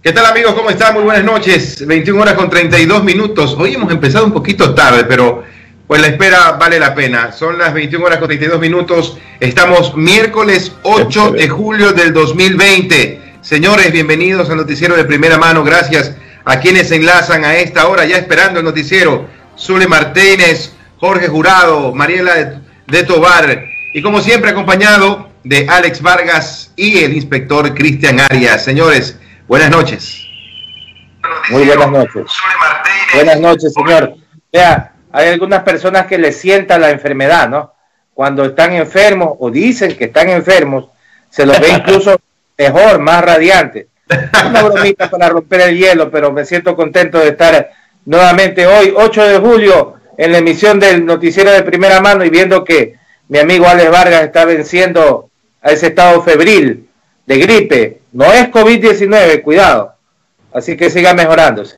¿Qué tal, amigos? ¿Cómo están? Muy buenas noches. 21 horas con 32 minutos. Hoy hemos empezado un poquito tarde, pero pues la espera vale la pena. Son las 21 horas con 32 minutos. Estamos miércoles 8 de julio del 2020. Señores, bienvenidos al noticiero de primera mano. Gracias a quienes se enlazan a esta hora, ya esperando el noticiero. Zule Martínez, Jorge Jurado, Mariela de Tobar. Y como siempre, acompañado de Alex Vargas y el inspector Cristian Arias. Señores, buenas noches. Muy buenas noches. Buenas noches, señor. Vea, hay algunas personas que les sienta la enfermedad, ¿no? Cuando están enfermos o dicen que están enfermos, se los ve incluso mejor, más radiantes. Una bromita para romper el hielo, pero me siento contento de estar nuevamente hoy, 8 de julio, en la emisión del noticiero de primera mano y viendo que mi amigo Alex Vargas está venciendo a ese estado febril de gripe. No es COVID-19, cuidado. Así que siga mejorándose.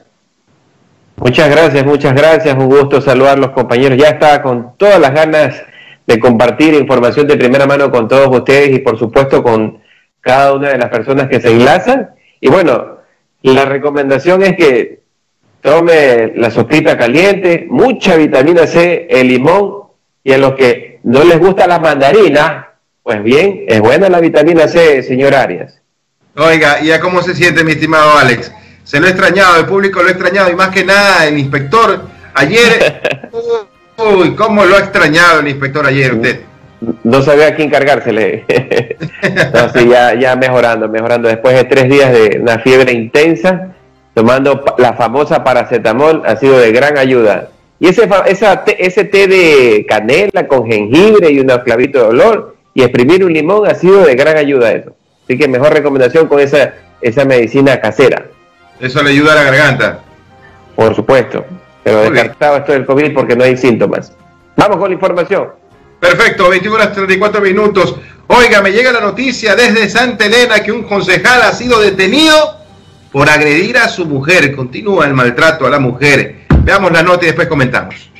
Muchas gracias. Un gusto saludar a los compañeros. Ya está con todas las ganas de compartir información de primera mano con todos ustedes y por supuesto con cada una de las personas que se enlazan. Y bueno, la recomendación es que tome la sopita caliente, mucha vitamina C, el limón, y a los que no les gusta la mandarina, pues bien, es buena la vitamina C, señor Arias. Oiga, ¿y a cómo se siente, mi estimado Alex? Se lo he extrañado, el público lo ha extrañado, y más que nada el inspector ayer. Uy, cómo lo ha extrañado el inspector ayer usted. No sabía a quién cargársele. No, sí, ya mejorando. Después de 3 días de una fiebre intensa, tomando la famosa paracetamol, ha sido de gran ayuda. Y ese té de canela con jengibre y unos clavitos de olor y exprimir un limón ha sido de gran ayuda eso. Así que mejor recomendación con esa medicina casera. ¿Eso le ayuda a la garganta? Por supuesto. Pero descartado esto del COVID porque no hay síntomas. Vamos con la información. Perfecto, 21 horas 34 minutos. Oiga, me llega la noticia desde Santa Elena que un concejal ha sido detenido por agredir a su mujer. Continúa el maltrato a la mujer. Veamos la nota y después comentamos.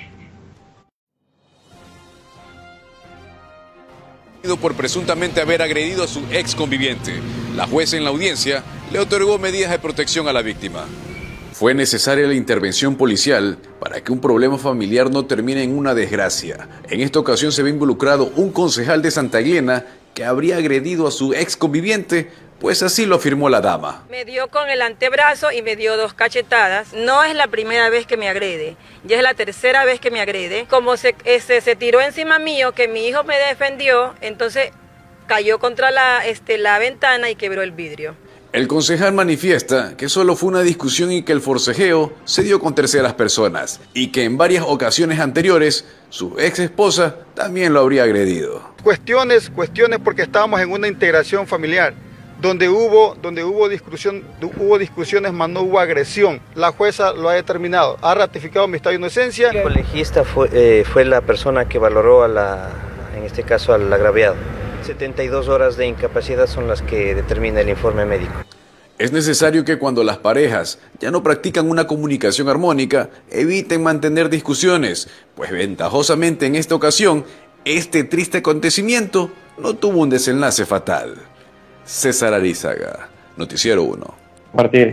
Por presuntamente haber agredido a su ex conviviente. La jueza en la audiencia le otorgó medidas de protección a la víctima. Fue necesaria la intervención policial para que un problema familiar no termine en una desgracia. En esta ocasión se ve involucrado un concejal de Santa Elena que habría agredido a su ex conviviente, pues así lo afirmó la dama. Me dio con el antebrazo y me dio 2 cachetadas. No es la primera vez que me agrede, ya es la tercera vez que me agrede. Como se tiró encima mío, que mi hijo me defendió, entonces cayó contra la ventana y quebró el vidrio. El concejal manifiesta que solo fue una discusión y que el forcejeo se dio con terceras personas y que en varias ocasiones anteriores su ex esposa también lo habría agredido. Cuestiones porque estábamos en una integración familiar donde hubo discusiones, mas no hubo agresión. La jueza lo ha determinado, ha ratificado mi estado de inocencia. El colegista fue la persona que valoró en este caso al agraviado. 72 horas de incapacidad son las que determina el informe médico. Es necesario que cuando las parejas ya no practican una comunicación armónica, eviten mantener discusiones, pues ventajosamente en esta ocasión, este triste acontecimiento no tuvo un desenlace fatal. César Arizaga, Noticiero 1. Martín.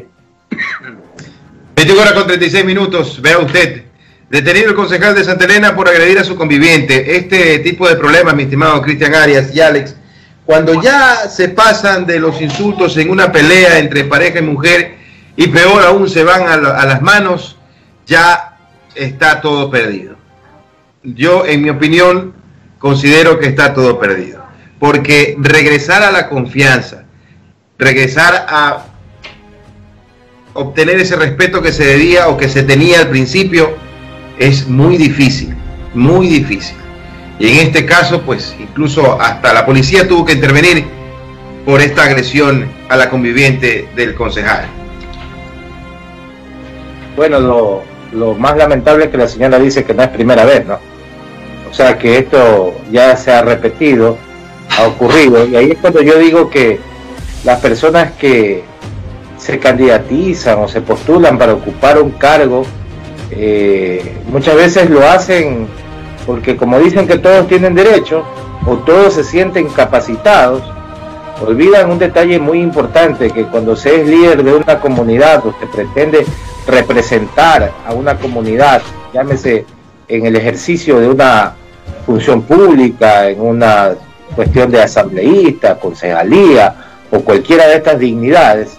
21 horas con 36 minutos, vea usted. Detenido el concejal de Santa Elena por agredir a su conviviente. Este tipo de problemas, mi estimado Cristian Arias y Alex, cuando ya se pasan de los insultos en una pelea entre pareja y mujer, y peor aún se van a las manos, ya está todo perdido. Yo, en mi opinión, considero que está todo perdido. Porque regresar a la confianza, regresar a obtener ese respeto que se debía o que se tenía al principio, es muy difícil, muy difícil. Y en este caso, pues, incluso hasta la policía tuvo que intervenir por esta agresión a la conviviente del concejal. Bueno, lo más lamentable es que la señora dice que no es primera vez, ¿no? O sea, que esto ya se ha repetido, ha ocurrido. Y ahí es cuando yo digo que las personas que se candidatizan o se postulan para ocupar un cargo, muchas veces lo hacen porque, como dicen que todos tienen derecho o todos se sienten capacitados, olvidan un detalle muy importante, que cuando se es líder de una comunidad o se pretende representar a una comunidad, llámese en el ejercicio de una función pública, en una cuestión de asambleísta, concejalía o cualquiera de estas dignidades,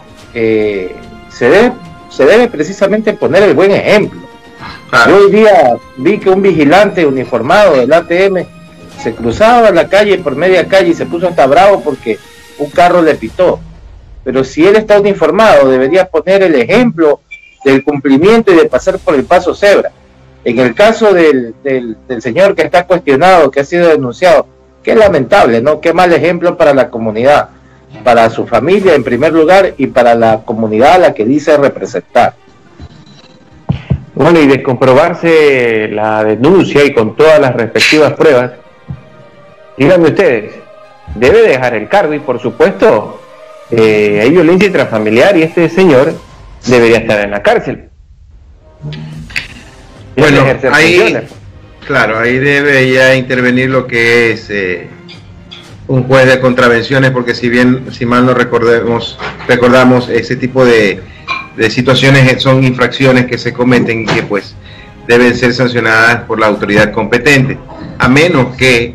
se debe precisamente poner el buen ejemplo. Yo hoy día vi que un vigilante uniformado del ATM se cruzaba la calle por media calle y se puso hasta bravo porque un carro le pitó. Pero si él está uniformado, debería poner el ejemplo del cumplimiento y de pasar por el paso cebra. En el caso del señor que está cuestionado, que ha sido denunciado, qué lamentable, ¿no? Qué mal ejemplo para la comunidad, para su familia en primer lugar y para la comunidad a la que dice representar. Bueno, y de comprobarse la denuncia y con todas las respectivas pruebas, díganme ustedes, debe dejar el cargo y por supuesto hay violencia intrafamiliar y este señor debería estar en la cárcel. Bueno, ahí, claro, ahí debe ya intervenir lo que es un juez de contravenciones, porque si mal no recordamos, ese tipo de situaciones son infracciones que se cometen y que pues deben ser sancionadas por la autoridad competente, a menos que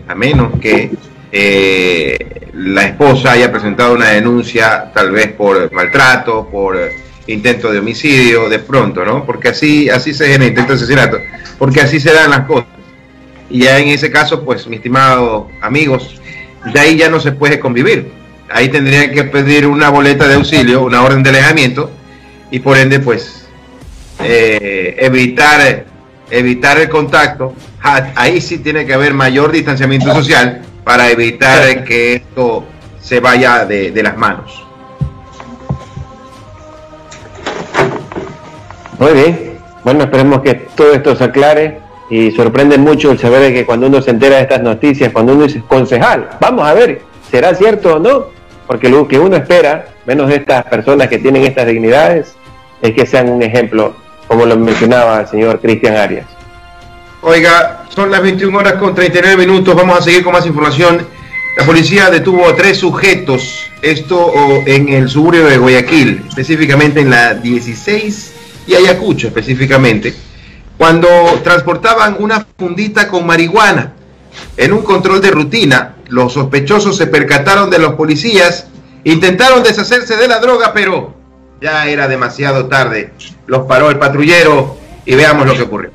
la esposa haya presentado una denuncia tal vez por maltrato, por intento de homicidio, de pronto, ¿no? Porque así se genera intento de asesinato, porque así se dan las cosas. Y ya en ese caso, pues, mis estimados amigos, de ahí ya no se puede convivir. Ahí tendrían que pedir una boleta de auxilio, una orden de alejamiento, y por ende, pues, evitar el contacto. Ahí sí tiene que haber mayor distanciamiento social para evitar que esto se vaya de las manos. Muy bien, bueno, esperemos que todo esto se aclare, y sorprende mucho el saber de que cuando uno se entera de estas noticias, cuando uno dice concejal, vamos a ver, ¿será cierto o no? Porque lo que uno espera, menos de estas personas que tienen estas dignidades, es que sean un ejemplo, como lo mencionaba el señor Cristian Arias. Oiga, son las 21 horas con 39 minutos, vamos a seguir con más información. La policía detuvo a 3 sujetos, esto en el suburbio de Guayaquil, específicamente en la 16 y Ayacucho específicamente, cuando transportaban una fundita con marihuana. En un control de rutina, los sospechosos se percataron de los policías, intentaron deshacerse de la droga, pero ya era demasiado tarde. Los paró el patrullero y veamos lo que ocurrió.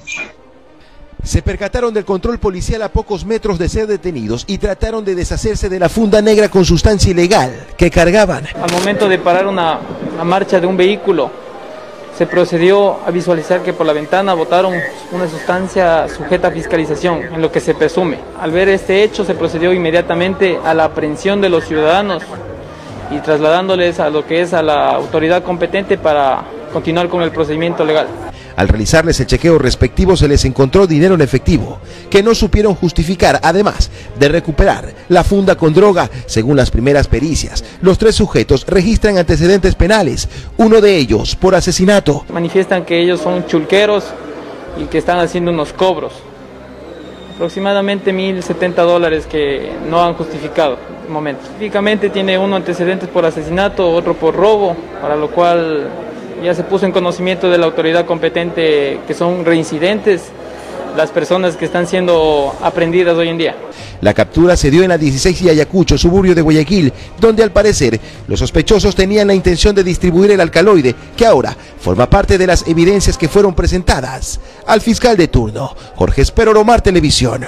Se percataron del control policial a pocos metros de ser detenidos y trataron de deshacerse de la funda negra con sustancia ilegal que cargaban. Al momento de parar una marcha de un vehículo, se procedió a visualizar que por la ventana botaron una sustancia sujeta a fiscalización, en lo que se presume. Al ver este hecho, se procedió inmediatamente a la aprehensión de los ciudadanos y trasladándoles a lo que es a la autoridad competente para continuar con el procedimiento legal. Al realizarles el chequeo respectivo se les encontró dinero en efectivo, que no supieron justificar, además de recuperar la funda con droga. Según las primeras pericias, los 3 sujetos registran antecedentes penales, uno de ellos por asesinato. Manifiestan que ellos son chulqueros y que están haciendo unos cobros, aproximadamente $1,070 que no han justificado de momento. Específicamente tiene uno antecedentes por asesinato, otro por robo, para lo cual ya se puso en conocimiento de la autoridad competente que son reincidentes las personas que están siendo aprehendidas hoy en día. La captura se dio en la 16 y Ayacucho, suburbio de Guayaquil, donde al parecer los sospechosos tenían la intención de distribuir el alcaloide, que ahora forma parte de las evidencias que fueron presentadas al fiscal de turno, Jorge Espero, Romar Televisión.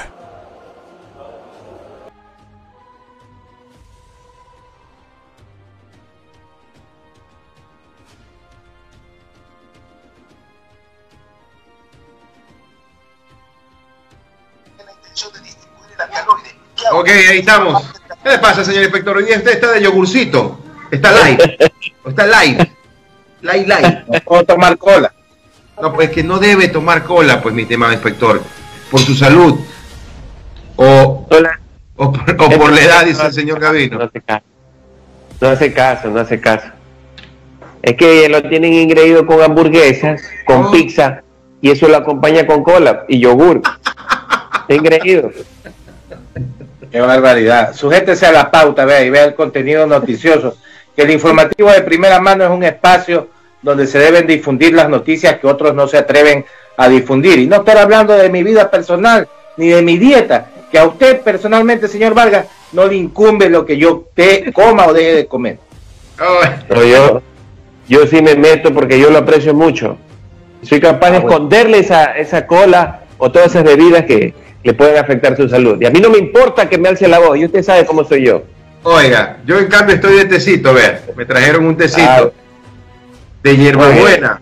Ok, ahí estamos. ¿Qué le pasa, señor inspector? Hoy día usted está de yogurcito. Está light. Está light. Light. No puedo tomar cola. No, pues que no debe tomar cola, pues, mi estimado inspector. Por su salud. O por la edad, dice el señor Gavino. No hace caso. Es que lo tienen ingreído con hamburguesas, con pizza, y eso lo acompaña con cola y yogur. Está ingreído. Qué barbaridad. Sujétese a la pauta, vea, y vea el contenido noticioso. Que el informativo de primera mano es un espacio donde se deben difundir las noticias que otros no se atreven a difundir. Y no estoy hablando de mi vida personal, ni de mi dieta, que a usted personalmente, señor Vargas, no le incumbe lo que yo coma o deje de comer. Pero yo sí me meto porque yo lo aprecio mucho. Soy capaz de esconderle esa cola o todas esas bebidas que le pueden afectar su salud. Y a mí no me importa que me alce la voz, y usted sabe cómo soy yo. Oiga, yo en cambio estoy de tecito, vea. Me trajeron un tecito de hierbabuena.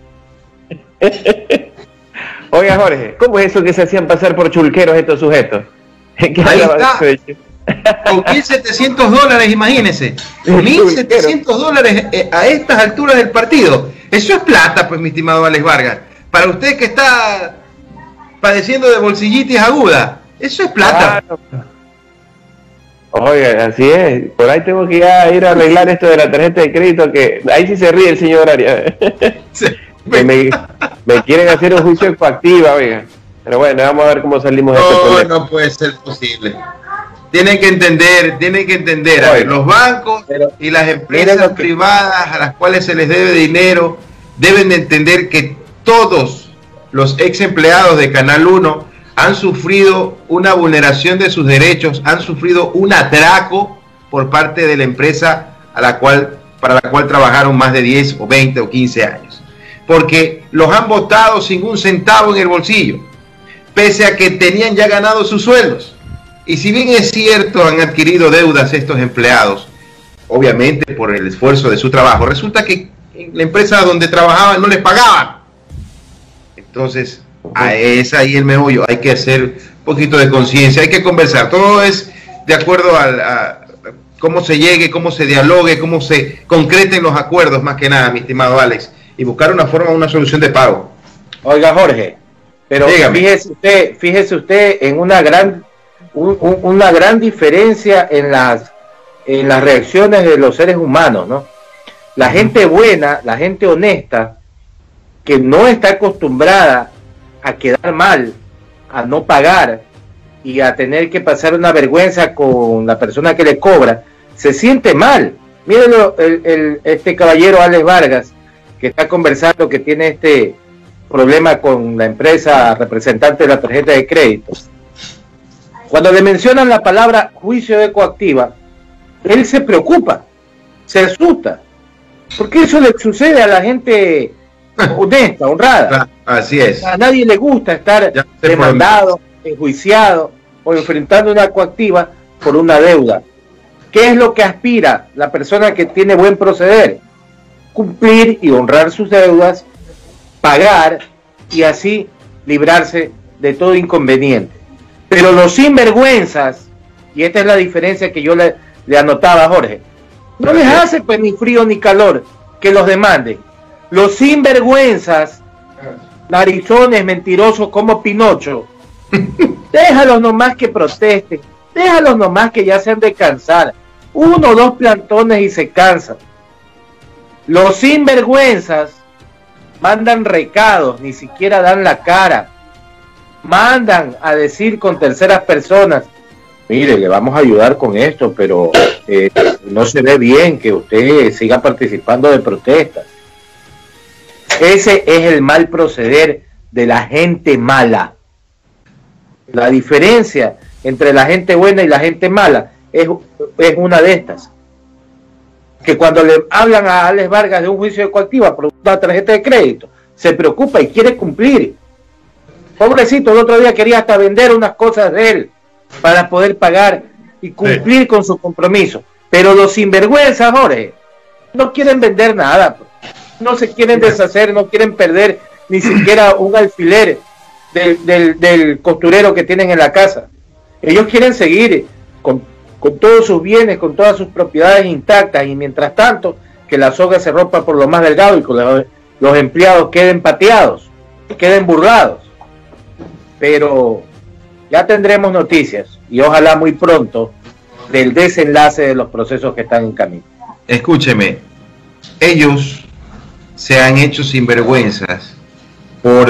Oiga, Jorge, ¿cómo es eso que se hacían pasar por chulqueros estos sujetos? Ahí está. Con $1.700, imagínense. $1.700 a estas alturas del partido. Eso es plata, pues, mi estimado Alex Vargas. Para usted que está padeciendo de bolsillitis aguda, eso es plata. Claro. Oiga, así es. Por ahí tengo que ir a arreglar esto de la tarjeta de crédito, que ahí sí se ríe el señor Arias. Sí. Me quieren hacer un juicio coactiva, oiga. Pero bueno, vamos a ver cómo salimos de este problema. No puede ser posible. Tienen que entender, a ver, los bancos y las empresas privadas a las cuales se les debe dinero deben de entender que todos los ex empleados de Canal 1 han sufrido una vulneración de sus derechos, han sufrido un atraco por parte de la empresa para la cual trabajaron más de 10 o 20 o 15 años. Porque los han votado sin un centavo en el bolsillo, pese a que tenían ya ganado sus sueldos. Y si bien es cierto, han adquirido deudas estos empleados, obviamente por el esfuerzo de su trabajo, resulta que en la empresa donde trabajaban no les pagaban. Entonces, es ahí el meollo. Hay que hacer un poquito de conciencia, hay que conversar. Todo es de acuerdo a cómo se llegue, cómo se dialogue, cómo se concreten los acuerdos, más que nada, mi estimado Alex, y buscar una forma, una solución de pago. Oiga, Jorge, pero fíjese usted en una gran diferencia en las reacciones de los seres humanos, ¿no? La gente buena, la gente honesta, que no está acostumbrada a quedar mal, a no pagar y a tener que pasar una vergüenza con la persona que le cobra, se siente mal. Mírenlo, este caballero Alex Vargas, que está conversando, que tiene este problema con la empresa representante de la tarjeta de crédito. Cuando le mencionan la palabra juicio de coactiva, él se preocupa, se asusta, porque eso le sucede a la gente honesta, honrada. Así es. A nadie le gusta estar demandado, enjuiciado o enfrentando una coactiva por una deuda. ¿Qué es lo que aspira la persona que tiene buen proceder? Cumplir y honrar sus deudas, pagar y así librarse de todo inconveniente. Pero los sinvergüenzas, y esta es la diferencia que yo le anotaba a Jorge, no les hace pues ni frío ni calor que los demanden. Los sinvergüenzas, narizones mentirosos como Pinocho, déjalos nomás que protesten, déjalos nomás que ya se han de cansar, 1 o 2 plantones y se cansan. Los sinvergüenzas mandan recados, ni siquiera dan la cara, mandan a decir con terceras personas, mire, le vamos a ayudar con esto, pero no se ve bien que usted siga participando de protestas. Ese es el mal proceder de la gente mala. La diferencia entre la gente buena y la gente mala es una de estas. Que cuando le hablan a Alex Vargas de un juicio de coactiva por una tarjeta de crédito, se preocupa y quiere cumplir. Pobrecito, el otro día quería hasta vender unas cosas de él para poder pagar y cumplir con su compromiso. Pero los sinvergüenzas, Jorge, no quieren vender nada, no se quieren deshacer, no quieren perder ni siquiera un alfiler del costurero que tienen en la casa. Ellos quieren seguir con todos sus bienes, con todas sus propiedades intactas, y mientras tanto que la soga se rompa por lo más delgado y que los empleados queden pateados, queden burlados. Pero ya tendremos noticias y ojalá muy pronto del desenlace de los procesos que están en camino. Escúcheme, ellos se han hecho sinvergüenzas por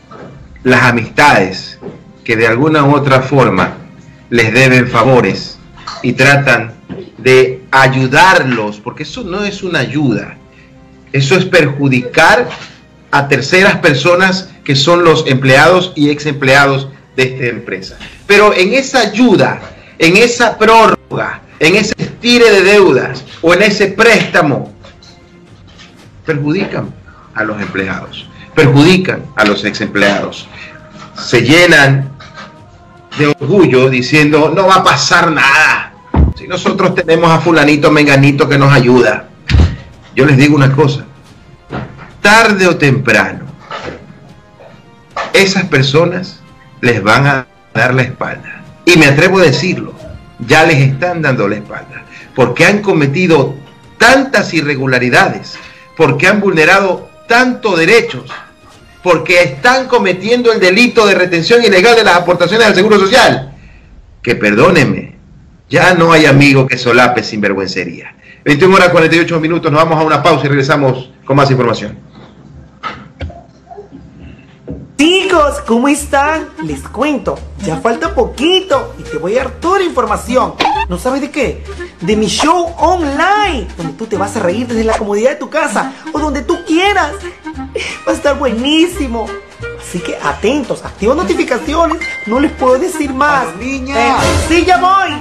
las amistades que de alguna u otra forma les deben favores y tratan de ayudarlos, porque eso no es una ayuda, eso es perjudicar a terceras personas que son los empleados y ex empleados de esta empresa. Pero en esa ayuda, en esa prórroga, en ese estire de deudas o en ese préstamo, perjudican a los empleados, perjudican a los ex empleados, se llenan de orgullo diciendo no va a pasar nada si nosotros tenemos a fulanito menganito que nos ayuda. Yo les digo una cosa, tarde o temprano esas personas les van a dar la espalda, y me atrevo a decirlo, ya les están dando la espalda, porque han cometido tantas irregularidades, porque han vulnerado tantos derechos, porque están cometiendo el delito de retención ilegal de las aportaciones al Seguro Social, que perdónenme, ya no hay amigo que solape sinvergüencería. 21 horas 48 minutos, nos vamos a una pausa y regresamos con más información. Chicos, ¿cómo están? Les cuento, ya falta poquito y te voy a dar toda la información. ¿No sabes de qué? De mi show online, donde tú te vas a reír desde la comodidad de tu casa o donde tú quieras. Va a estar buenísimo. Así que atentos, activa notificaciones, no les puedo decir más. Niña. Sí, ya voy.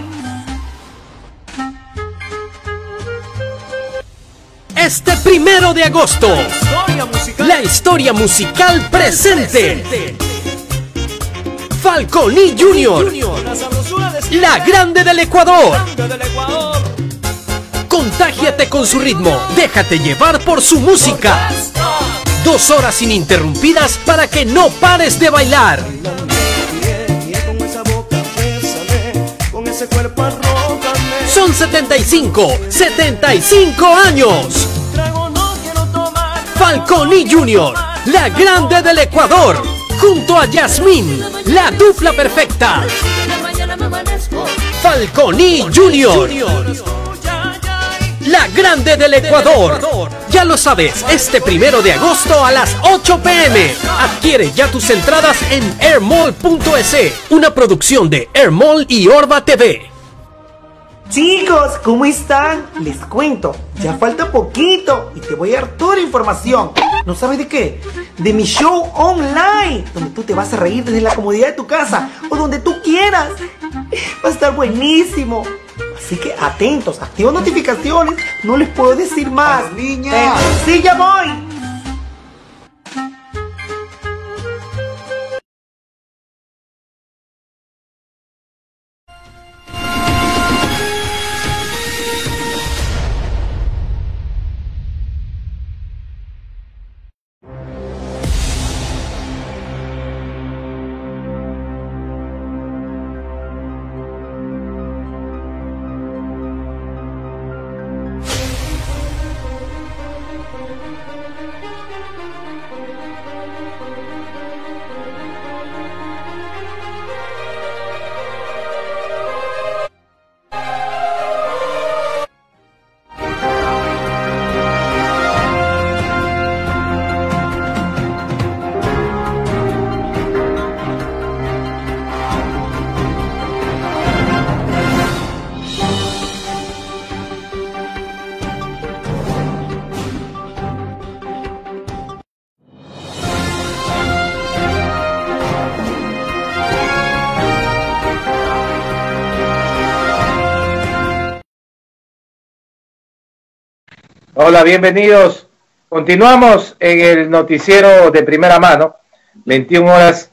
Este 1 de agosto, la historia musical presente. Falconi Junior, la grande del Ecuador. Contágiate con su ritmo, déjate llevar por su música. 2 horas ininterrumpidas para que no pares de bailar. Son 75 años. Falconi Junior, la grande del Ecuador, junto a Yasmín, la dupla perfecta. Falconi Junior, la grande del Ecuador. Ya lo sabes, este 1 de agosto a las 8 p.m. Adquiere ya tus entradas en airmall.es, una producción de Airmall y Orba TV. Chicos, ¿cómo están? Les cuento, ya falta poquito y te voy a dar toda la información. ¿No sabes de qué? De mi show online, donde tú te vas a reír desde la comodidad de tu casa o donde tú quieras. Va a estar buenísimo. Así que atentos, activa notificaciones, no les puedo decir más. Niña. Sí, ya voy. Hola, bienvenidos. Continuamos en el noticiero de primera mano, 21 horas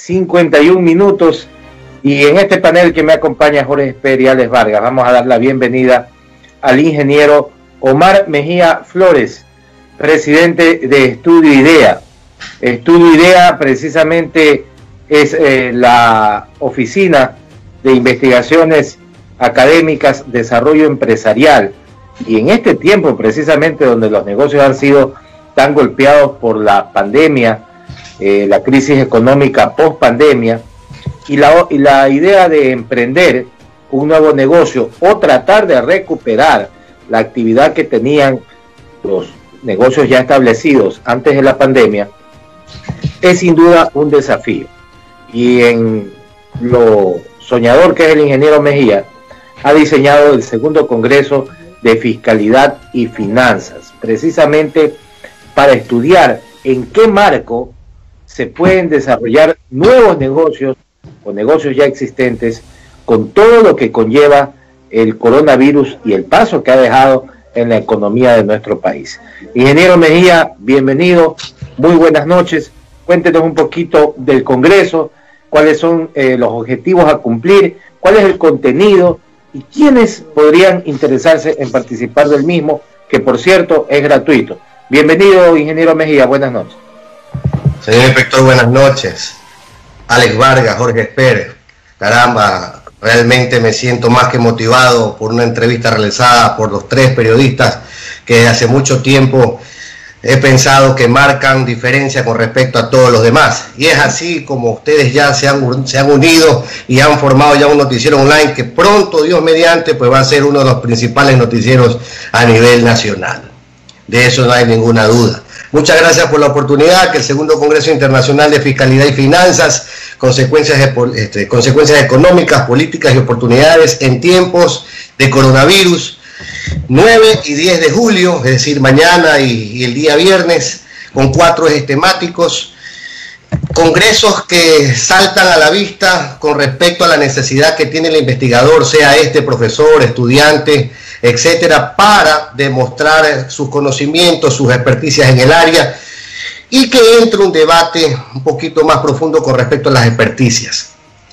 51 minutos. Y en este panel que me acompaña Jorge Esperiales Vargas, vamos a dar la bienvenida al ingeniero Omar Mejía Flores, presidente de Estudio IDEA. Estudio IDEA precisamente es la oficina de investigaciones académicas, desarrollo empresarial. Y en este tiempo precisamente donde los negocios han sido tan golpeados por la pandemia, la crisis económica post pandemia, y la idea de emprender un nuevo negocio o tratar de recuperar la actividad que tenían los negocios ya establecidos antes de la pandemia, es sin duda un desafío. Y en lo soñador que es el ingeniero Mejía, ha diseñado el segundo Congreso de Fiscalidad y Finanzas, precisamente para estudiar en qué marco se pueden desarrollar nuevos negocios o negocios ya existentes con todo lo que conlleva el coronavirus y el paso que ha dejado en la economía de nuestro país. Ingeniero Mejía, bienvenido, muy buenas noches. Cuéntenos un poquito del Congreso, cuáles son los objetivos a cumplir, cuál es el contenido y quiénes podrían interesarse en participar del mismo, que por cierto es gratuito. Bienvenido, ingeniero Mejía, buenas noches. Señor inspector, buenas noches. Alex Vargas, Jorge Pérez. Caramba, realmente me siento más que motivado por una entrevista realizada por los tres periodistas que hace mucho tiempo he pensado que marcan diferencia con respecto a todos los demás. Y es así como ustedes ya se han unido y han formado ya un noticiero online que pronto, Dios mediante, pues va a ser uno de los principales noticieros a nivel nacional. De eso no hay ninguna duda. Muchas gracias por la oportunidad que el segundo Congreso Internacional de Fiscalidad y Finanzas, consecuencias económicas, políticas y oportunidades en tiempos de coronavirus, 9 y 10 de julio, es decir, mañana y el día viernes, con 4 ejes temáticos, congresos que saltan a la vista con respecto a la necesidad que tiene el investigador, sea profesor, estudiante, etcétera, para demostrar sus conocimientos, sus experticias en el área, y que entre un debate un poquito más profundo con respecto a las experticias.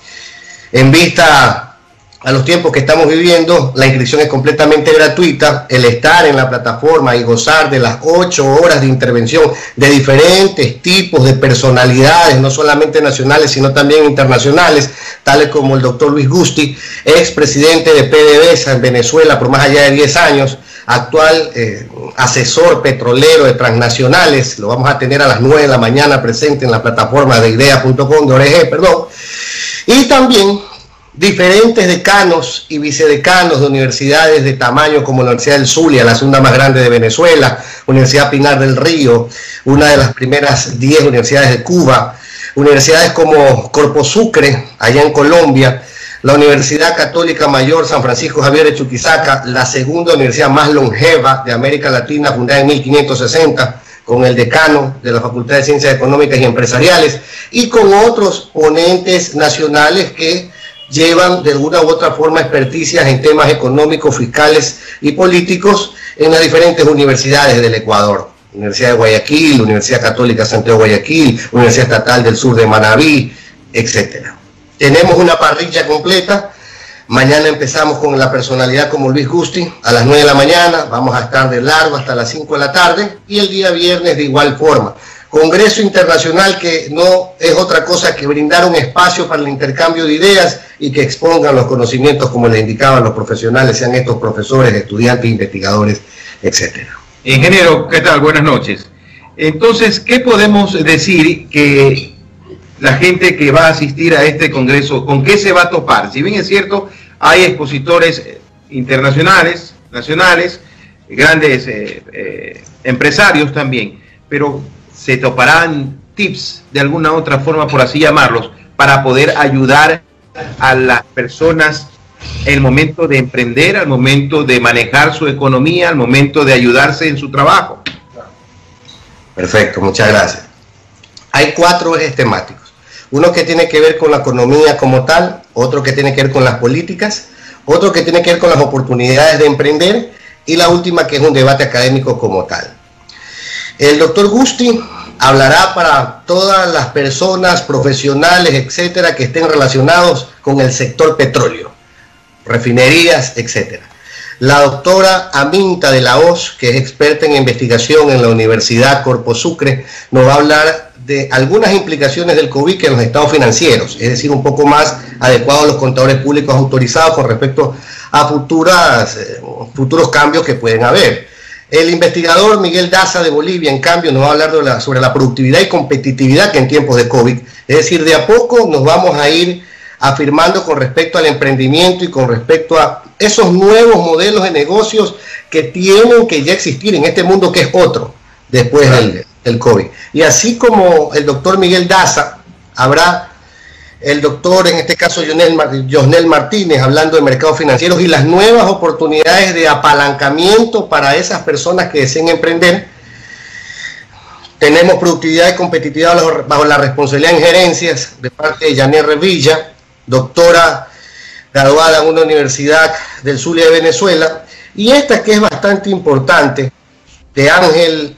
En vista a los tiempos que estamos viviendo, la inscripción es completamente gratuita. El estar en la plataforma y gozar de las 8 horas de intervención de diferentes tipos de personalidades, no solamente nacionales, sino también internacionales, tales como el doctor Luis Gusti, expresidente de PDVSA en Venezuela por más allá de 10 años, actual asesor petrolero de transnacionales. Lo vamos a tener a las 9 de la mañana presente en la plataforma de idea.com, de ORG, perdón. Y también diferentes decanos y vicedecanos de universidades de tamaño como la Universidad del Zulia, la segunda más grande de Venezuela, Universidad Pinar del Río, una de las primeras 10 universidades de Cuba, universidades como Corpo Sucre, allá en Colombia, la Universidad Católica Mayor San Francisco Javier de Chuquisaca, la segunda universidad más longeva de América Latina, fundada en 1560, con el decano de la Facultad de Ciencias Económicas y Empresariales, y con otros ponentes nacionales que llevan de alguna u otra forma experticias en temas económicos, fiscales y políticos en las diferentes universidades del Ecuador. Universidad de Guayaquil, Universidad Católica Santiago de Guayaquil, Universidad Estatal del Sur de Manabí, etc. Tenemos una parrilla completa. Mañana empezamos con la personalidad como Luis Gusti a las 9 de la mañana. Vamos a estar de largo hasta las 5 de la tarde y el día viernes de igual forma. Congreso internacional que no es otra cosa que brindar un espacio para el intercambio de ideas y que expongan los conocimientos, como les indicaban los profesionales, sean estos profesores, estudiantes, investigadores, etcétera. Ingeniero, ¿qué tal? Buenas noches. Entonces, ¿qué podemos decir que la gente que va a asistir a este congreso, con qué se va a topar? Si bien es cierto, hay expositores internacionales, nacionales, grandes empresarios también, pero se toparán tips de alguna otra forma, por así llamarlos, para poder ayudar a las personas en el momento de emprender, al momento de manejar su economía, al momento de ayudarse en su trabajo. Perfecto, muchas gracias. Hay 4 ejes temáticos. Uno que tiene que ver con la economía como tal, otro que tiene que ver con las políticas, otro que tiene que ver con las oportunidades de emprender y la última que es un debate académico como tal. El doctor Gusti hablará para todas las personas profesionales, etcétera, que estén relacionados con el sector petróleo, refinerías, etcétera. La doctora Aminta de la Hoz, que es experta en investigación en la Universidad Corpo Sucre, nos va a hablar de algunas implicaciones del COVID en los estados financieros, es decir, un poco más adecuado a los contadores públicos autorizados con respecto a futuros cambios que pueden haber. El investigador Miguel Daza de Bolivia, en cambio, nos va a hablar sobre la productividad y competitividad que en tiempos de COVID. Es decir, de a poco nos vamos a ir afirmando con respecto al emprendimiento y con respecto a esos nuevos modelos de negocios que tienen que ya existir en este mundo que es otro después del COVID. Y así como el doctor Miguel Daza, habrá el doctor, en este caso Josnel Martínez, hablando de mercados financieros y las nuevas oportunidades de apalancamiento para esas personas que deseen emprender. Tenemos productividad y competitividad bajo la responsabilidad en gerencias de parte de Janet Revilla, doctora graduada en una universidad del Zulia de Venezuela, y esta que es bastante importante, de Ángel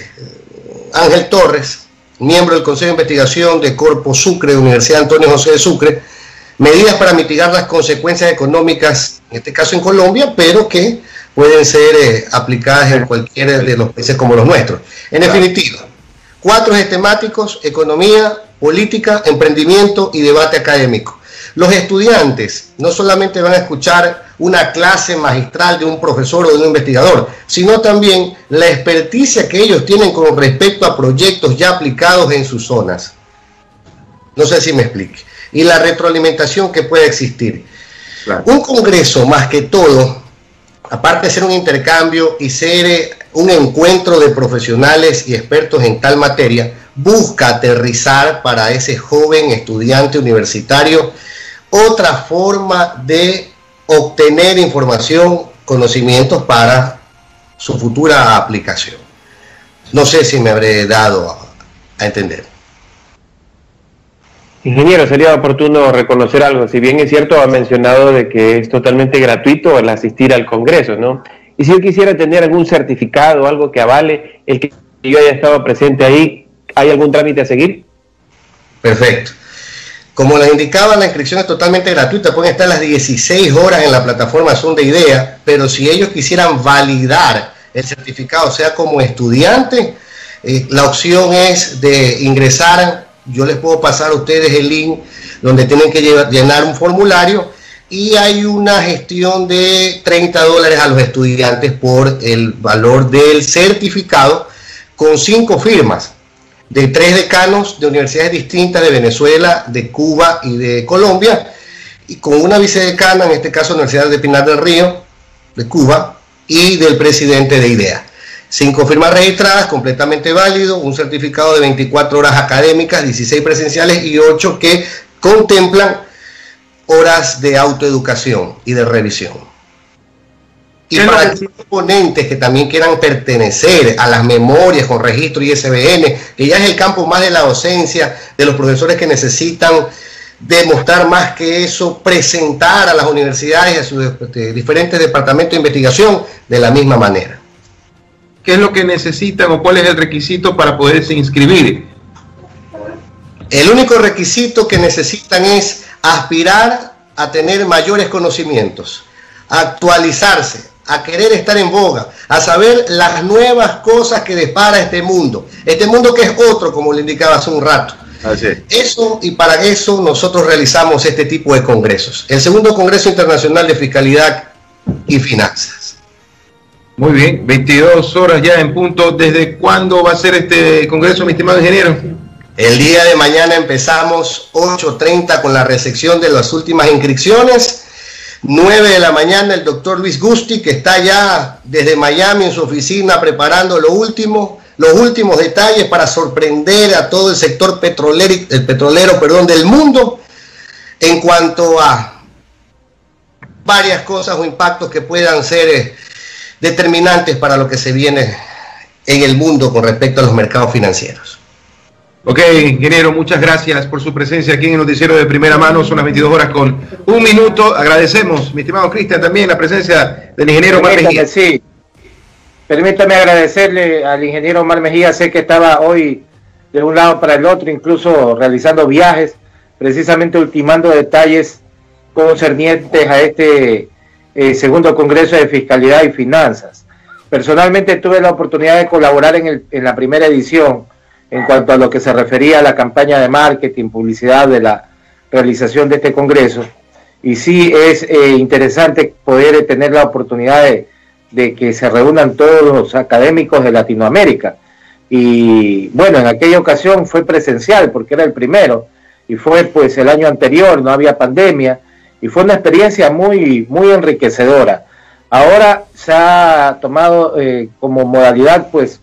Torres, miembro del Consejo de Investigación de Corpo Sucre, de Universidad Antonio José de Sucre, medidas para mitigar las consecuencias económicas, en este caso en Colombia, pero que pueden ser aplicadas en cualquiera de los países como los nuestros. En definitiva, 4 ejes temáticos: economía, política, emprendimiento y debate académico. Los estudiantes no solamente van a escuchar una clase magistral de un profesor o de un investigador, sino también la experticia que ellos tienen con respecto a proyectos ya aplicados en sus zonas. No sé si me explique. Y la retroalimentación que puede existir. Claro. Un congreso, más que todo, aparte de ser un intercambio y ser un encuentro de profesionales y expertos en tal materia, busca aterrizar para ese joven estudiante universitario otra forma de obtener información, conocimientos para su futura aplicación. No sé si me habré dado a entender. Ingeniero, sería oportuno reconocer algo. Si bien es cierto, ha mencionado de que es totalmente gratuito el asistir al Congreso, ¿no? Y si yo quisiera tener algún certificado, algo que avale el que yo haya estado presente ahí, ¿hay algún trámite a seguir? Perfecto. Como les indicaba, la inscripción es totalmente gratuita, pueden estar las 16 horas en la plataforma Son de Idea, pero si ellos quisieran validar el certificado, sea como estudiante, la opción es de ingresar. Yo les puedo pasar a ustedes el link donde tienen que llenar un formulario, y hay una gestión de $30 a los estudiantes por el valor del certificado, con 5 firmas de 3 decanos de universidades distintas de Venezuela, de Cuba y de Colombia, y con una vicedecana, en este caso Universidad de Pinar del Río, de Cuba, y del presidente de IDEA. 5 firmas registradas, completamente válido, un certificado de 24 horas académicas, 16 presenciales y 8 que contemplan horas de autoeducación y de revisión. Y para los ponentes que también quieran pertenecer a las memorias con registro ISBN, que ya es el campo más de la docencia, de los profesores que necesitan demostrar más que eso, presentar a las universidades y a sus diferentes departamentos de investigación de la misma manera. ¿Qué es lo que necesitan o cuál es el requisito para poderse inscribir? El único requisito que necesitan es aspirar a tener mayores conocimientos, a actualizarse, a querer estar en boga, a saber las nuevas cosas que depara este mundo que es otro, como le indicaba hace un rato. Así es. Eso, y para eso nosotros realizamos este tipo de congresos. El segundo Congreso Internacional de Fiscalidad y Finanzas. Muy bien, 22 horas ya en punto. ¿Desde cuándo va a ser este congreso, mi estimado ingeniero? El día de mañana empezamos 8:30 con la recepción de las últimas inscripciones. 9 de la mañana el doctor Luis Gusti, que está ya desde Miami en su oficina preparando los últimos detalles para sorprender a todo el sector petrolero del mundo en cuanto a varias cosas o impactos que puedan ser determinantes para lo que se viene en el mundo con respecto a los mercados financieros. Ok, ingeniero, muchas gracias por su presencia aquí en el noticiero de Primera Mano. Son las 22 horas con 1 minuto. Agradecemos, mi estimado Cristian, también la presencia del ingeniero Omar Mejía. Sí, permítame agradecerle al ingeniero Omar Mejía. Sé que estaba hoy de un lado para el otro, incluso realizando viajes, precisamente ultimando detalles concernientes a este segundo Congreso de Fiscalidad y Finanzas. Personalmente tuve la oportunidad de colaborar en la primera edición en cuanto a lo que se refería a la campaña de marketing, publicidad de la realización de este Congreso, y sí es interesante poder tener la oportunidad de que se reúnan todos los académicos de Latinoamérica. Y bueno, en aquella ocasión fue presencial porque era el primero, y fue pues el año anterior, no había pandemia, y fue una experiencia muy, muy enriquecedora. Ahora se ha tomado como modalidad pues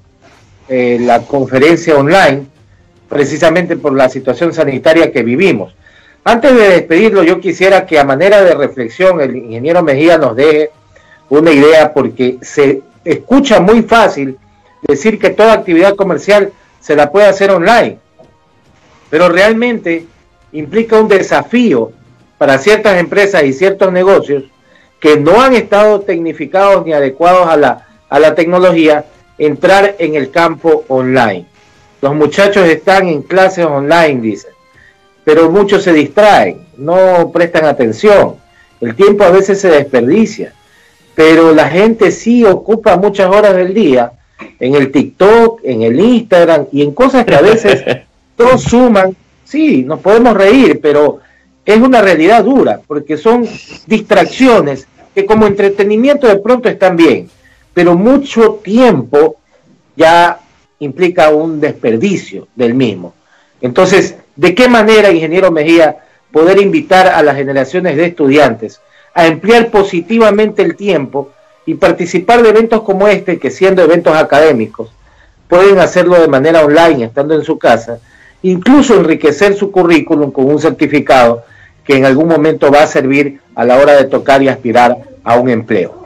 la conferencia online, precisamente por la situación sanitaria que vivimos. Antes de despedirlo, yo quisiera que a manera de reflexión el ingeniero Mejía nos deje una idea, porque se escucha muy fácil decir que toda actividad comercial se la puede hacer online, pero realmente implica un desafío para ciertas empresas y ciertos negocios que no han estado tecnificados ni adecuados a la tecnología, entrar en el campo online. Los muchachos están en clases online, dicen, pero muchos se distraen, no prestan atención, el tiempo a veces se desperdicia, pero la gente sí ocupa muchas horas del día en el TikTok, en el Instagram y en cosas que a veces no suman. Sí, nos podemos reír, pero es una realidad dura, porque son distracciones que como entretenimiento de pronto están bien, pero mucho tiempo ya implica un desperdicio del mismo. Entonces, ¿de qué manera, ingeniero Mejía, poder invitar a las generaciones de estudiantes a emplear positivamente el tiempo y participar de eventos como este, que siendo eventos académicos, pueden hacerlo de manera online, estando en su casa, incluso enriquecer su currículum con un certificado que en algún momento va a servir a la hora de tocar y aspirar a un empleo?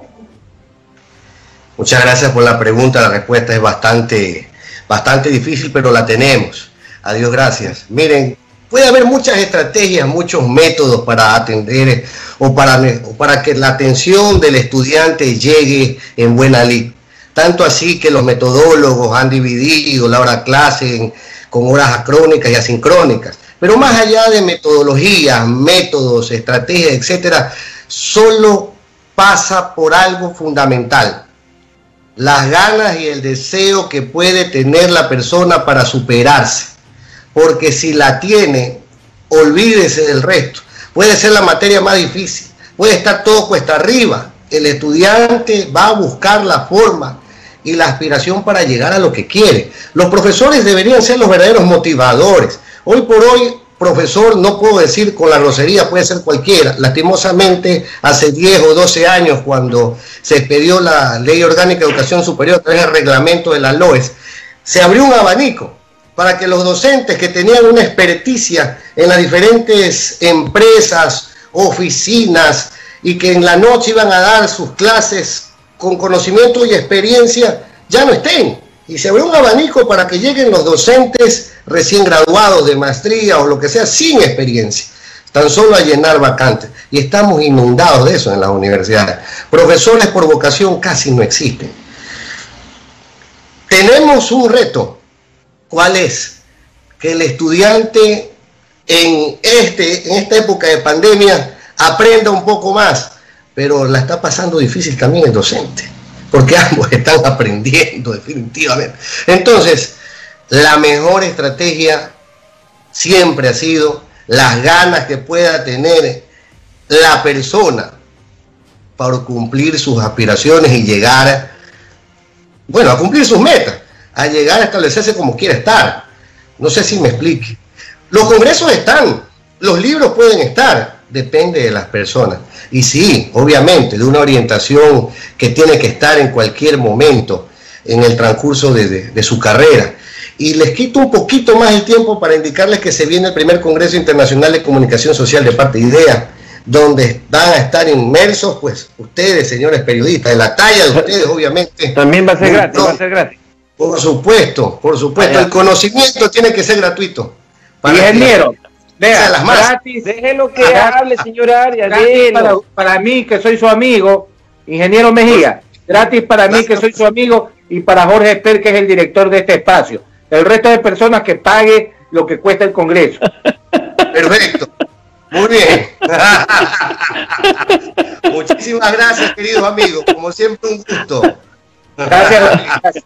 Muchas gracias por la pregunta. La respuesta es bastante difícil, pero la tenemos. A Dios gracias. Miren, puede haber muchas estrategias, muchos métodos para atender o para que la atención del estudiante llegue en buena lid. Tanto así que los metodólogos han dividido la hora clase con horas acrónicas y asincrónicas. Pero más allá de metodologías, métodos, estrategias, etcétera, solo pasa por algo fundamental: las ganas y el deseo que puede tener la persona para superarse. Porque si la tiene, olvídese del resto. Puede ser la materia más difícil, puede estar todo cuesta arriba. El estudiante va a buscar la forma y la aspiración para llegar a lo que quiere. Los profesores deberían ser los verdaderos motivadores. Hoy por hoy, profesor, no puedo decir con la grosería, puede ser cualquiera. Lastimosamente, hace 10 o 12 años, cuando se expidió la Ley Orgánica de Educación Superior a través del reglamento de las LOES, se abrió un abanico para que los docentes que tenían una experticia en las diferentes empresas, oficinas, y que en la noche iban a dar sus clases con conocimiento y experiencia, ya no estén. Y se abrió un abanico para que lleguen los docentes recién graduados de maestría o lo que sea, sin experiencia, tan solo a llenar vacantes. Y estamos inundados de eso en las universidades. Profesores por vocación casi no existen. Tenemos un reto. ¿Cuál es? Que el estudiante en esta época de pandemia aprenda un poco más, pero la está pasando difícil también el docente, porque ambos están aprendiendo definitivamente. Entonces, la mejor estrategia siempre ha sido las ganas que pueda tener la persona para cumplir sus aspiraciones y llegar, bueno, a cumplir sus metas, a llegar a establecerse como quiere estar. No sé si me explique. Los congresos están, los libros pueden estar, depende de las personas. Y sí, obviamente, de una orientación que tiene que estar en cualquier momento en el transcurso de su carrera. Y les quito un poquito más el tiempo para indicarles que se viene el primer Congreso Internacional de Comunicación Social de Parte IDEA, donde van a estar inmersos, pues, ustedes, señores periodistas, de la talla de ustedes, obviamente. También va a ser gratis, va a ser gratis. Por supuesto, por supuesto. El conocimiento tiene que ser gratuito. Ingeniero, vea, las más. gratis. Déjelo que hable, señor Arias. Para mí, que soy su amigo, ingeniero Mejía. Gratis para mí, que soy su amigo, y para Jorge Esper, que es el director de este espacio. El resto de personas que pague lo que cuesta el Congreso. Perfecto. Muy bien. Muchísimas gracias, queridos amigos. Como siempre, un gusto. Gracias.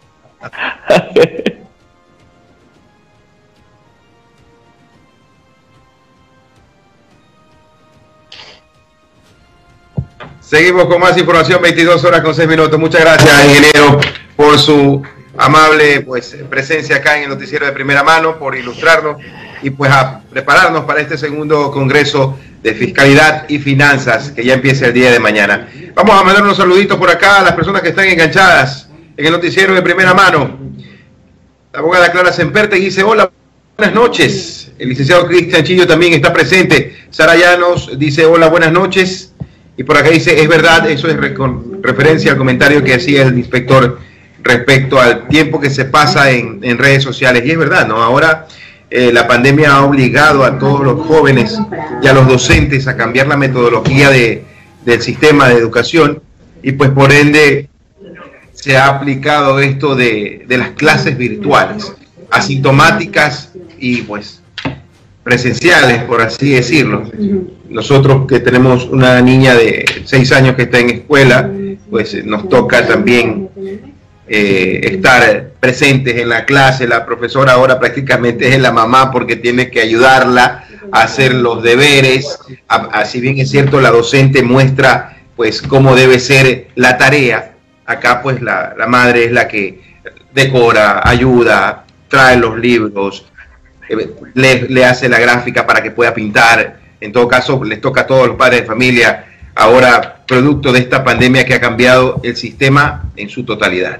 Seguimos con más información, 22 horas con 6 minutos. Muchas gracias, ingeniero, por su amable presencia acá en el noticiero de Primera Mano, por ilustrarnos y pues a prepararnos para este segundo Congreso de Fiscalidad y Finanzas que ya empieza el día de mañana. Vamos a mandar unos saluditos por acá a las personas que están enganchadas en el noticiero de Primera Mano. La abogada Clara Semperte dice: hola, buenas noches. El licenciado Cristian Chillo también está presente. Sara Llanos dice, hola, buenas noches. Y por acá dice, es verdad, eso es con referencia al comentario que hacía el inspector respecto al tiempo que se pasa en redes sociales. Y es verdad, ¿no? Ahora la pandemia ha obligado a todos los jóvenes y a los docentes a cambiar la metodología del sistema de educación, y pues por ende se ha aplicado esto de las clases virtuales, asintomáticas y pues presenciales, por así decirlo. Nosotros que tenemos una niña de 6 años que está en escuela, pues nos toca también estar presentes en la clase. La profesora ahora prácticamente es la mamá porque tiene que ayudarla a hacer los deberes. Si bien es cierto, la docente muestra pues cómo debe ser la tarea, acá pues la madre es la que decora, ayuda, trae los libros, le hace la gráfica para que pueda pintar. En todo caso, les toca a todos los padres de familia ahora, producto de esta pandemia que ha cambiado el sistema en su totalidad.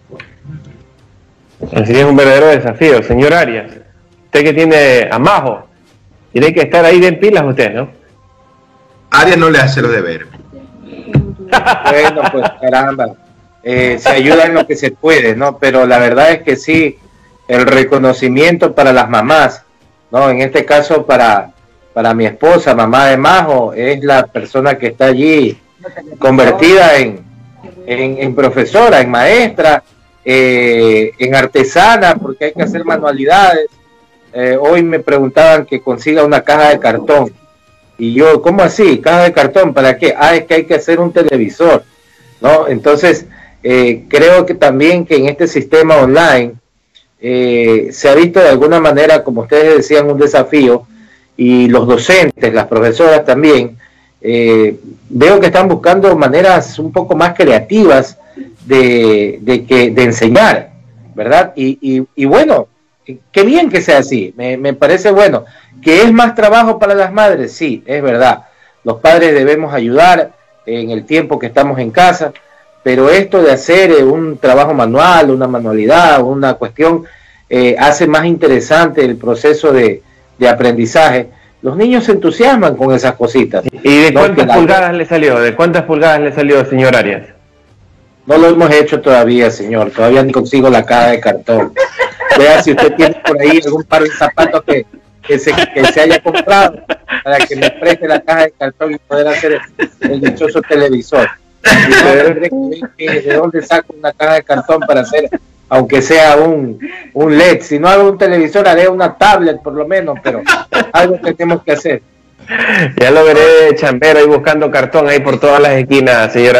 Así es, un verdadero desafío. Señor Arias, usted que tiene a Majo, tiene que estar ahí bien pilas usted, ¿no? Arias no le hace los deberes. Bueno, pues caramba, se ayuda en lo que se puede, ¿no? Pero la verdad es que sí, el reconocimiento para las mamás, ¿no? En este caso para mi esposa, mamá de Majo, es la persona que está allí convertida en profesora, en maestra, en artesana, porque hay que hacer manualidades. Hoy me preguntaban que consiga una caja de cartón. Y yo, ¿cómo así? ¿Caja de cartón? ¿Para qué? Es que hay que hacer un televisor, ¿no? Entonces, creo que también que en este sistema online se ha visto de alguna manera, como ustedes decían, un desafío, y los docentes, las profesoras también, veo que están buscando maneras un poco más creativas de enseñar, ¿verdad? Y bueno, qué bien que sea así, me parece bueno. ¿Que es más trabajo para las madres? Sí, es verdad. Los padres debemos ayudar en el tiempo que estamos en casa, pero esto de hacer un trabajo manual, una manualidad, una cuestión, hace más interesante el proceso de aprendizaje. Los niños se entusiasman con esas cositas. ¿Y de cuántas pulgadas le salió? ¿De cuántas pulgadas le salió, señor Arias? No lo hemos hecho todavía, señor. Todavía ni consigo la caja de cartón. Vea si usted tiene por ahí algún par de zapatos que se haya comprado para que me preste la caja de cartón y poder hacer el dichoso televisor. Y ¿de dónde saco una caja de cartón para hacer, aunque sea un LED? Si no hago un televisor, haré una tablet por lo menos, pero algo que tenemos que hacer. Ya lo veré de chambero ahí buscando cartón ahí por todas las esquinas, señora.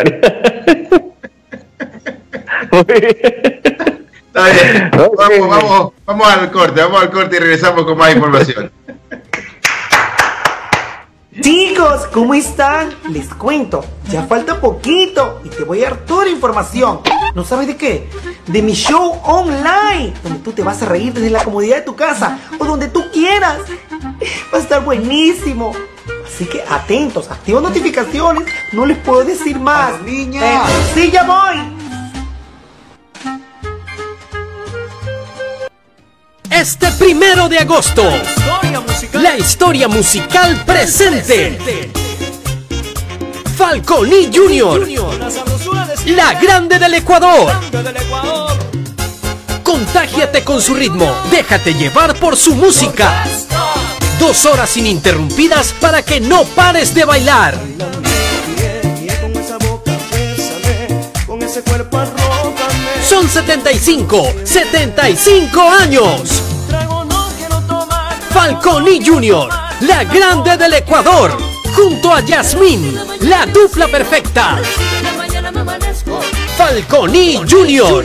Está bien. Vamos al corte y regresamos con más información. Chicos, ¿cómo están? Les cuento, ya falta poquito y te voy a dar toda la información. ¿No sabes de qué? De mi show online, donde tú te vas a reír desde la comodidad de tu casa o donde tú quieras. Va a estar buenísimo. Así que atentos, activa notificaciones, no les puedo decir más. Niña. Sí, ya voy. Este 1 de agosto, la historia musical presente. Falconi Junior, la grande del Ecuador. Contágiate con su ritmo, déjate llevar por su música. 2 horas ininterrumpidas para que no pares de bailar. Son 75 años. Falconi Junior, la grande del Ecuador, junto a Yasmín, la dupla perfecta. Falconi Junior,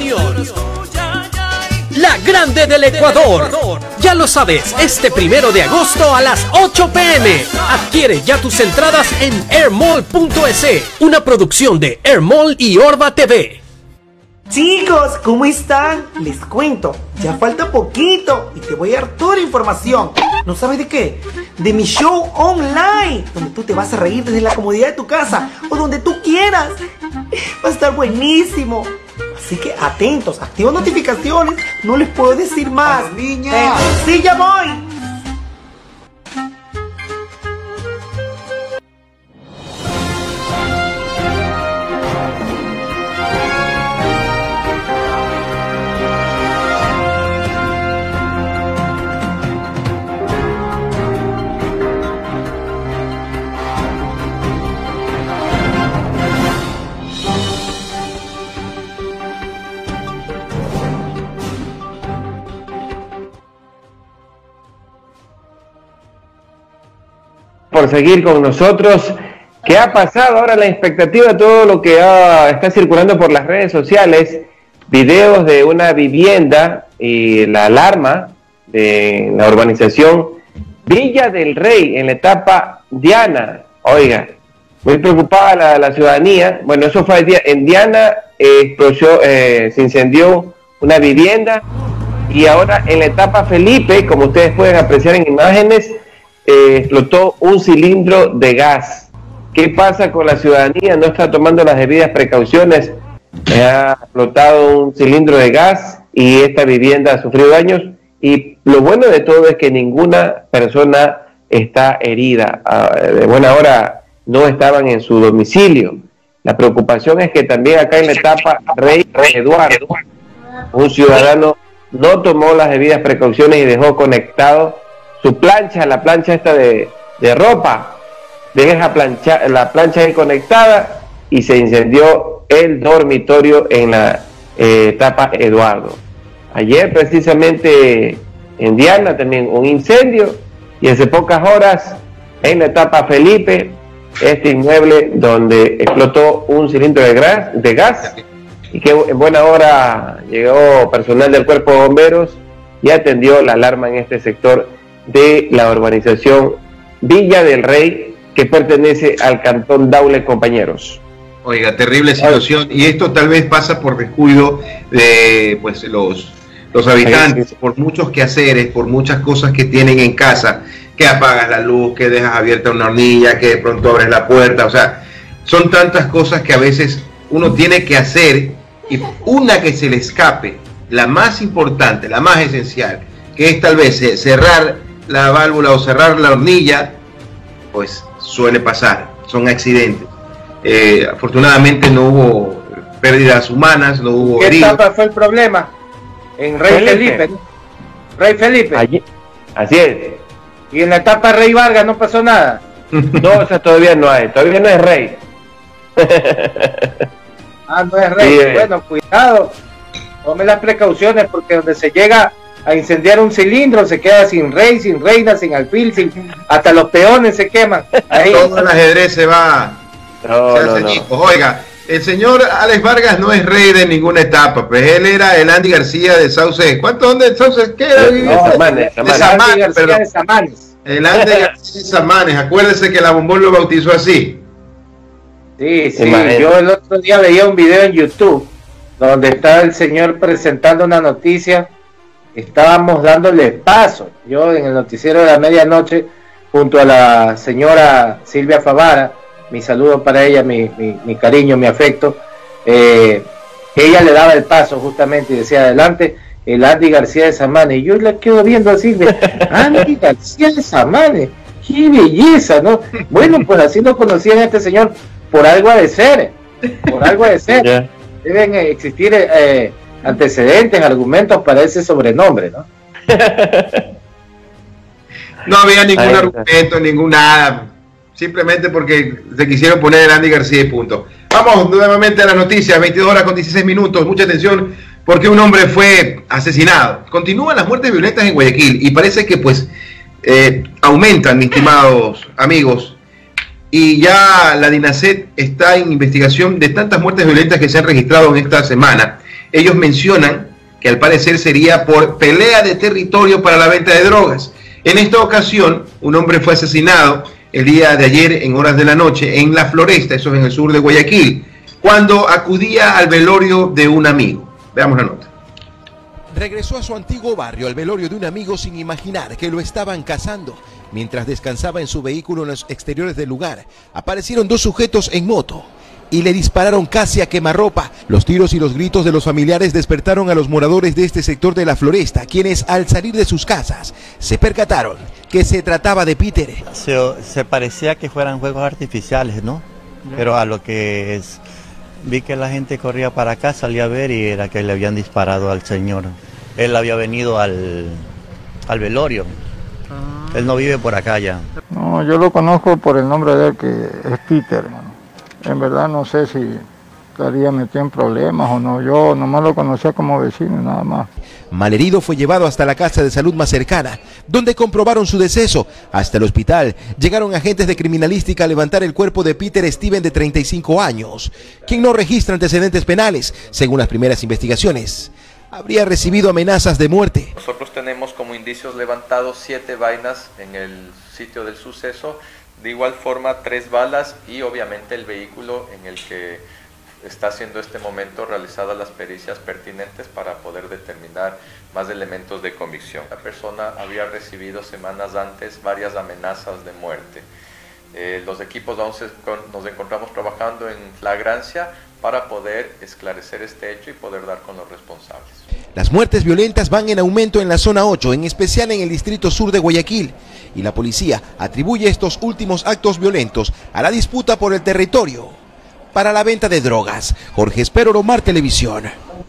la grande del Ecuador. Ya lo sabes, este 1 de agosto a las 8 p.m. Adquiere ya tus entradas en airmall.es, una producción de Airmall y Orba TV. Chicos, ¿cómo están? Les cuento, ya falta poquito y te voy a dar toda la información. ¿No sabes de qué? De mi show online, donde tú te vas a reír desde la comodidad de tu casa o donde tú quieras. Va a estar buenísimo. Así que atentos, activa notificaciones, no les puedo decir más. Niña. Sí, ya voy. por seguir con nosotros. ¿Qué ha pasado ahora? La expectativa de todo lo que está circulando por las redes sociales, videos de una vivienda y la alarma de la urbanización Villa del Rey en la etapa Diana. Oiga, muy preocupada la ciudadanía. Bueno, eso fue en Diana, se incendió una vivienda, y ahora en la etapa Felipe, como ustedes pueden apreciar en imágenes, explotó un cilindro de gas. ¿Qué pasa con la ciudadanía? No está tomando las debidas precauciones. Ha explotado un cilindro de gas y esta vivienda ha sufrido daños, y lo bueno de todo es que ninguna persona está herida. De buena hora no estaban en su domicilio. La preocupación es que también acá en la etapa Rey Eduardo, un ciudadano no tomó las debidas precauciones y dejó conectado su plancha, la plancha esta de ropa. Deja la plancha ahí conectada y se incendió el dormitorio en la etapa Eduardo. Ayer precisamente en Diana también un incendio, y hace pocas horas en la etapa Felipe, este inmueble donde explotó un cilindro de gas, y que en buena hora llegó personal del Cuerpo de Bomberos y atendió la alarma en este sector de la urbanización Villa del Rey, que pertenece al cantón Daule, compañeros. Oiga, terrible situación, y esto tal vez pasa por descuido de pues los habitantes, por muchos quehaceres, por muchas cosas que tienen en casa, que apagas la luz, que dejas abierta una hornilla, que de pronto abres la puerta. O sea, son tantas cosas que a veces uno tiene que hacer, y una que se le escape, la más importante, la más esencial, que es tal vez cerrar la válvula o cerrar la hornilla, pues suele pasar, son accidentes. Afortunadamente no hubo pérdidas humanas, no hubo heridos. ¿Qué etapa fue el problema? En Rey Felipe, ¿no? Rey Felipe. Allí, así es. Y en la etapa Rey Vargas no pasó nada. No, o sea, todavía no es Rey. No es Rey. Sí, bueno, cuidado, tome las precauciones, porque donde se llega a incendiar un cilindro se queda sin rey, sin reina, sin alfil, hasta los peones se queman. Ahí. Todo el ajedrez se va. No. Oiga, el señor Alex Vargas no es rey de ninguna etapa, pues él era el Andy García de Sauce. ¿Dónde Sauce? ¿Qué era? De Samanes. El Andy García de Samanes. Acuérdese que la Bombón lo bautizó así. Sí. Yo el otro día veía un video en YouTube donde estaba el señor presentando una noticia. Estábamos dándole paso. Yo en el noticiero de la medianoche, junto a la señora Silvia Favara, mi saludo para ella, mi cariño, mi afecto, ella le daba el paso justamente y decía: adelante el Andy García de Samanes. Y yo la quedo viendo así, Andy García de Samanes, qué belleza, ¿no? Bueno, pues así lo conocían a este señor, por algo ha de ser, yeah. Deben existir antecedentes, argumentos para ese sobrenombre, ¿no? No había ningún argumento, nada. Simplemente porque se quisieron poner el Andy García y punto. Vamos nuevamente a las noticias, 22 horas con 16 minutos. Mucha atención, porque un hombre fue asesinado. Continúan las muertes violentas en Guayaquil y parece que pues aumentan, mis estimados amigos. Y ya la DINASET está en investigación de tantas muertes violentas que se han registrado en esta semana. Ellos mencionan que al parecer sería por pelea de territorio para la venta de drogas. En esta ocasión, un hombre fue asesinado el día de ayer en horas de la noche en La Floresta, eso es en el sur de Guayaquil, cuando acudía al velorio de un amigo. Veamos la nota. Regresó a su antiguo barrio, al velorio de un amigo, sin imaginar que lo estaban cazando. Mientras descansaba en su vehículo en los exteriores del lugar, aparecieron dos sujetos en moto y le dispararon casi a quemarropa. Los tiros y los gritos de los familiares despertaron a los moradores de este sector de La Floresta, quienes al salir de sus casas se percataron que se trataba de Peter. Se parecía que fueran fuegos artificiales, ¿no? Pero a lo que vi que la gente corría para acá, salí a ver y era que le habían disparado al señor. Él había venido al velorio. Él no vive por acá ya. No, yo lo conozco por el nombre de él, que es Peter, hermano. En verdad no sé si estaría metido en problemas o no. Yo nomás lo conocía como vecino, nada más. Malherido fue llevado hasta la casa de salud más cercana, donde comprobaron su deceso. Hasta el hospital llegaron agentes de criminalística a levantar el cuerpo de Peter Steven, de 35 años, quien no registra antecedentes penales. Según las primeras investigaciones, habría recibido amenazas de muerte. Nosotros tenemos como indicios levantados 7 vainas en el sitio del suceso, de igual forma 3 balas y obviamente el vehículo en el que está siendo este momento realizadas las pericias pertinentes para poder determinar más elementos de convicción. La persona había recibido semanas antes varias amenazas de muerte. Los equipos nos encontramos trabajando en flagrancia para poder esclarecer este hecho y poder dar con los responsables. Las muertes violentas van en aumento en la zona 8, en especial en el distrito sur de Guayaquil, y la policía atribuye estos últimos actos violentos a la disputa por el territorio para la venta de drogas. Jorge Espero, Omar Televisión.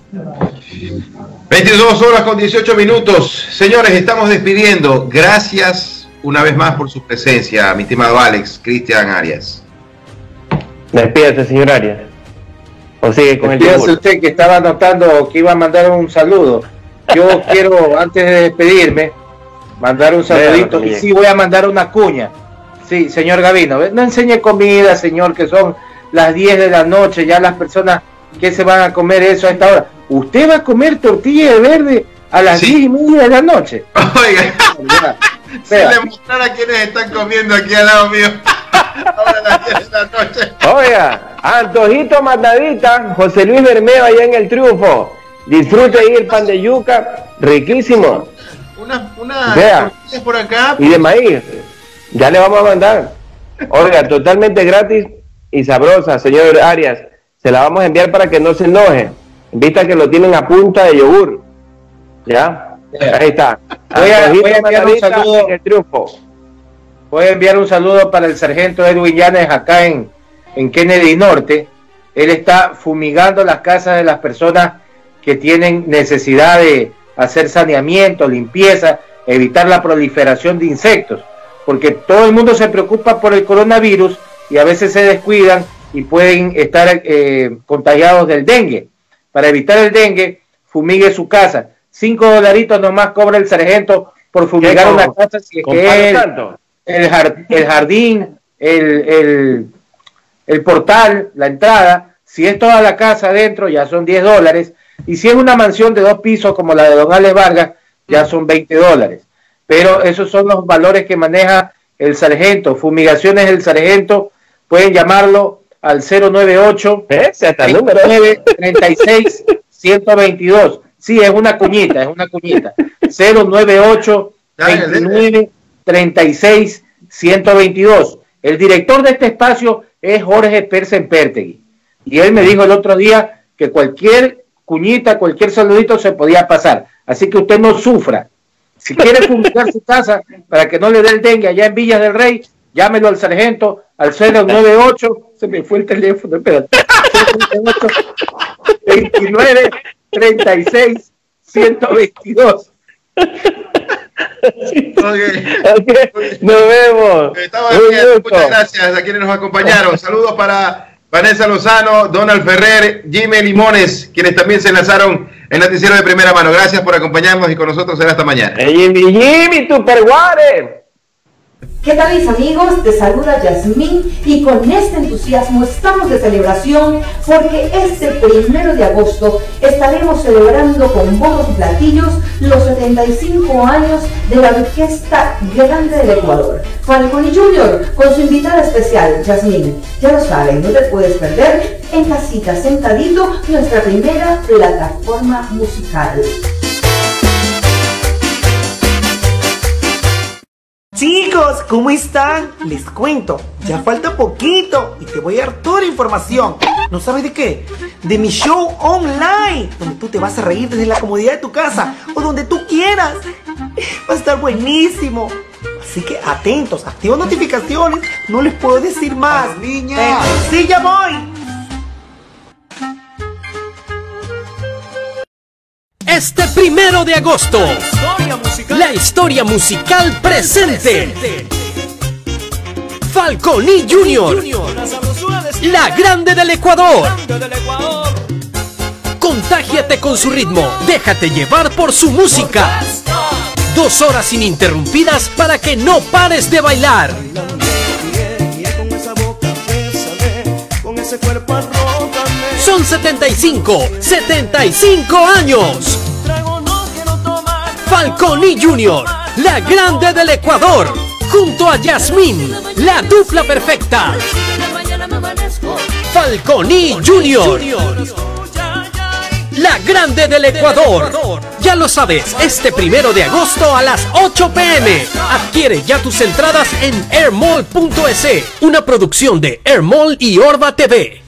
22 horas con 18 minutos. Señores, estamos despidiendo. Gracias una vez más por su presencia, mi estimado Alex, Cristian Arias. Despídase, señor Arias. O sigue con el Despídase usted, que estaba anotando que iba a mandar un saludo. Yo quiero, antes de despedirme, mandar un saludito. Y sí, voy a mandar una cuña. Sí, señor Gavino, no enseñe comida, señor, que son las 10 de la noche, ya las personas que se van a comer eso a esta hora. ¿Usted va a comer tortilla de verde a las 10:30 de la noche? Oiga, si le mostrara quiénes están comiendo aquí al lado mío ahora a las 10 de la noche. Oiga, antojito mandadita, José Luis Bermeo allá en el Triunfo. Disfrute ahí el pan de yuca, riquísimo. Una tortilla por acá. Y de maíz, ya le vamos a mandar. Oiga, totalmente gratis y sabrosa, señor Arias. Se la vamos a enviar para que no se enoje, vista que lo tienen a punta de yogur. ¿Ya? Ahí está. Voy a enviar un saludo. En el Triunfo. Voy a enviar un saludo para el sargento Edwin Llanes acá en Kennedy Norte. Él está fumigando las casas de las personas que tienen necesidad de hacer saneamiento, limpieza, evitar la proliferación de insectos, porque todo el mundo se preocupa por el coronavirus y a veces se descuidan y pueden estar contagiados del dengue. Para evitar el dengue, fumigue su casa. $5 nomás cobra el sargento por fumigar una casa, si es que el jardín, el portal, la entrada. Si es toda la casa adentro, ya son $10. Y si es una mansión de 2 pisos como la de don Alex Vargas, ya son $20. Pero esos son los valores que maneja el sargento. Fumigaciones del sargento, pueden llamarlo al 098 36 122. Sí, es una cuñita, 098 29 36 122. El director de este espacio es Jorge Persen-Pertegui. Y él me dijo el otro día que cualquier cuñita, cualquier saludito se podía pasar. Así que usted no sufra. Si quiere fumigar su casa para que no le dé el dengue allá en Villas del Rey, llámelo al sargento al 098, se me fue el teléfono, espérate, 29 36 122. Nos vemos. Muchas gracias a quienes nos acompañaron. Saludos para Vanessa Lozano, Donald Ferrer, Jimmy Limones, quienes también se enlazaron en noticiero de primera mano. Gracias por acompañarnos y con nosotros será hasta mañana. Jimmy, Tupperware. ¿Qué tal, mis amigos? Te saluda Yasmín y con este entusiasmo estamos de celebración porque este 1 de agosto estaremos celebrando con bombos y platillos los 75 años de la Orquesta Grande del Ecuador. Falconi Junior con su invitada especial, Yasmín. Ya lo saben, no te puedes perder en casita, sentadito, nuestra primera plataforma musical. Chicos, ¿cómo están? Les cuento, ya falta poquito y te voy a dar toda la información. ¿No sabes de qué? De mi show online, donde tú te vas a reír desde la comodidad de tu casa o donde tú quieras. Va a estar buenísimo. Así que atentos, activa notificaciones, no les puedo decir más. Niña. Sí, ya voy. Este 1 de agosto, la historia musical presente. Falconi Junior. la grande del Ecuador. Contágiate con su ritmo, déjate llevar por su música. 2 horas ininterrumpidas para que no pares de bailar. Son 75 años. Falconi Junior, la grande del Ecuador, junto a Yasmín, la dupla perfecta. Falconi Junior, la grande del Ecuador. Ya lo sabes, este 1 de agosto a las 8 p.m. Adquiere ya tus entradas en airmall.es, una producción de Airmall y Orba TV.